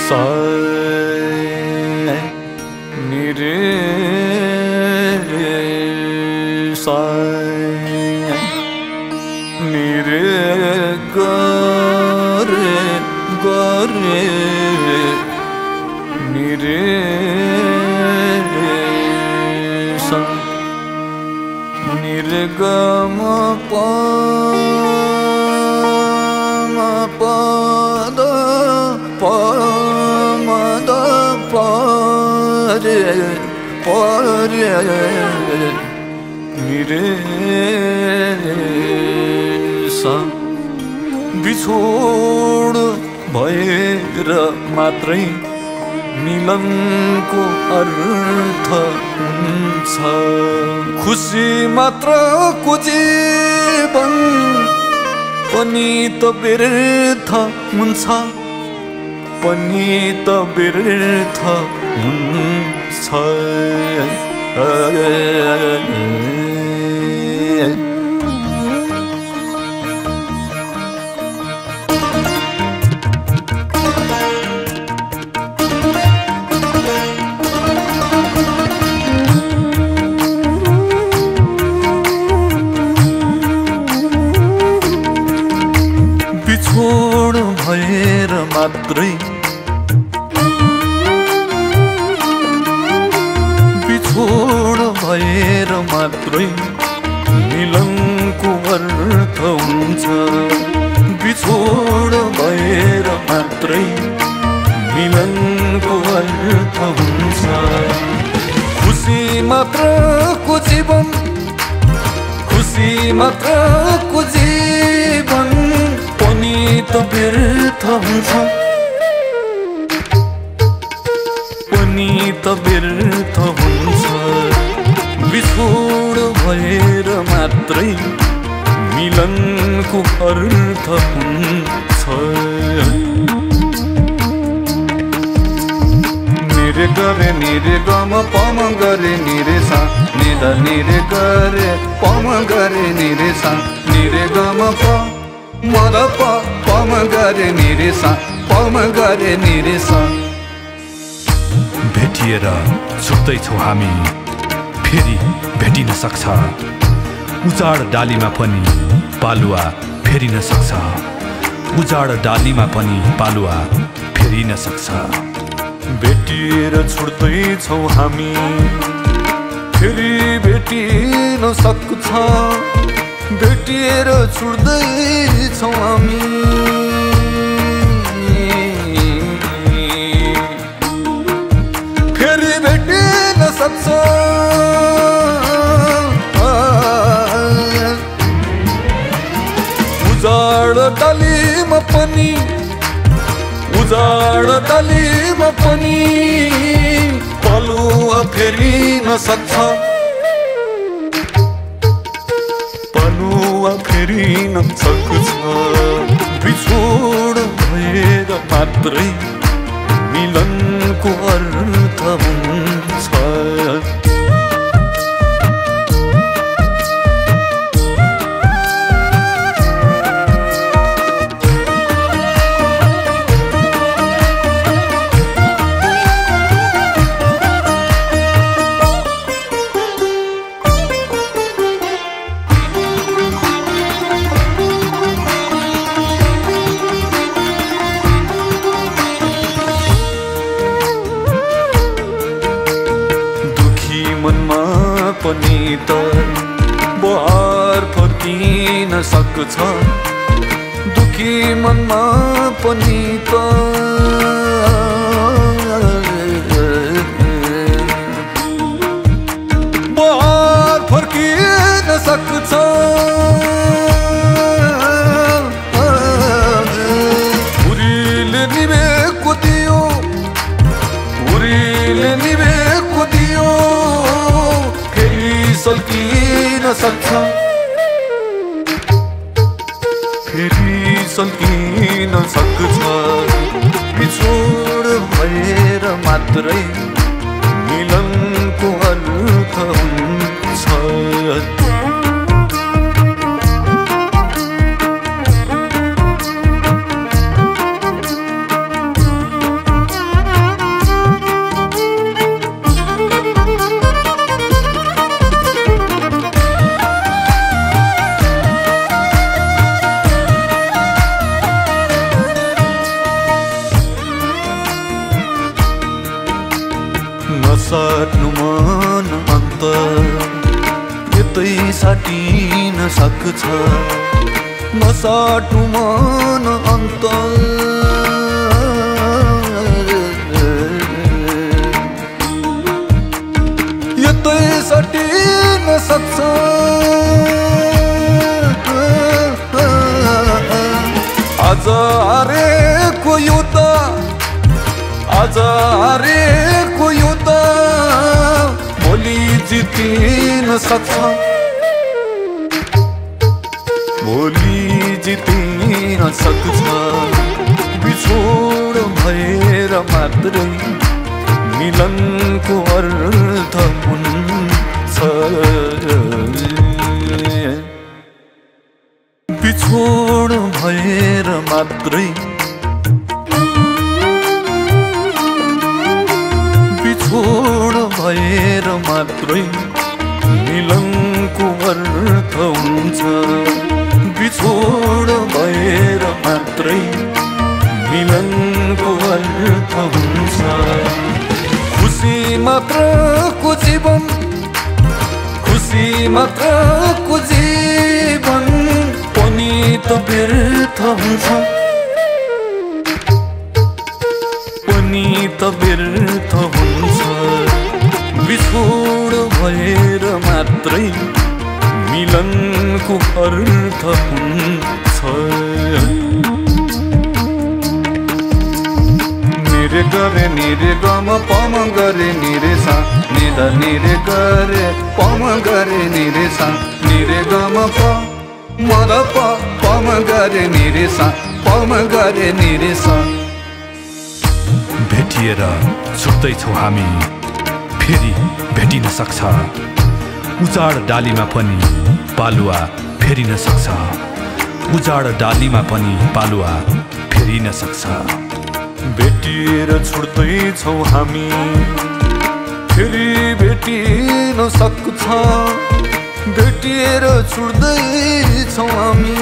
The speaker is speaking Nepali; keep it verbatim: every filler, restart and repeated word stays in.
सा नि रे सा नि रे ग रे ग रे नि रे सा नि रे ग म प म प द प म द प रे प रे नि रे सा बिछोड भएर मात्रै मिलनको अर्थ हुन्छ खुसी मात्रको जीवन पनि त व्यर्थ हुन्छ पनि त व्यर्थ हुन्छ बिछोड भएर मात्रै बिछोड भएर मात्रै मिलनको अर्थ हुन्छ बिछोड भएर मात्रै मिलनको अर्थ हुन्छ खुसी मात्रको जीवन खुसी मात्रको जीवन पनि त व्यर्थ हुन्छ पनि त व्यर्थ हुन्छ बिछोड भएर मात्रै मिलनको अर्थ हुन्छ निरे गरे निरे गम पम गरे निरे सा निदा निरे गरे पम गरे निरे सा निरे गम प मद प पम गरे निरे सा पम गरे निरे सा भेटिएर छुट्दैछौँ हामी फेरि भेटिन सक्छ उजाड डालीमा पनि पालुवा फेरिन सक्छ उजाड डालीमा पनि पालुवा फेरिन सक्छ भेटिएर छुट्दैछौँ हामी फेरि भेटिन सक्छ भेटिएर छुट्दैछौँ हामी फेरि भेटिन सक्छ उजाड डालीमा पनि उजाड डालीमा पनि पालुवा फेरिन सक्छ पालुवा फेरिन सक्छ बिछोड भएर मात्रै मिलनको अर्थ हुन्छ मनमा पनि त बहार फर्किन सक्छ दुखी मनमा पनि त बहार फर्किन सक्छ उरीले निभेको दियो उरीले निभेको दियो सल्किन सक्छ फेरि सल्किन सक्छ बिछोड भएर मात्रै मिलनको अर्थ हुन्छ साटिन सक्छ नसाटु मन अन्तर यतै साटिन सक्छ आज हारेको यो त आज हारेको यो त भोलि जितिन सक्छ भोलि जितिन सक्छ बिछोड भएर मात्रै मिलनको अर्थ हुन्छ बिछोड भएर मात्रै बिछोड भएर मात्रै मिलनको अर्थ हुन्छ बिछोड भएर मात्रै मिलनको अर्थ हुन्छ खुसी मात्रको जीवन खुसी मात्रको जीवन पनि त व्यर्थ हुन्छ पनि त व्यर्थ हुन्छ बिछोड भएर मात्रै मिलनको अर्थ हुन्छ निरे गरे निरे गम पम गरे निरे सा निद निरे गरे पम गरे निरे सा निरे गम प मद प पम गरे निरे सा पम गरे निरे सा भेटिएर छुट्दैछौँ हामी फेरि भेटिन सक्छ उजाड डालीमा पनि पालुवा फेरिन सक्छ उजाड डालीमा पनि पालुवा फेरिन सक्छ भेटिएर छुट्दैछौँ हामी फेरि भेटिन सक्छ भेटिएर छुट्दैछौँ हामी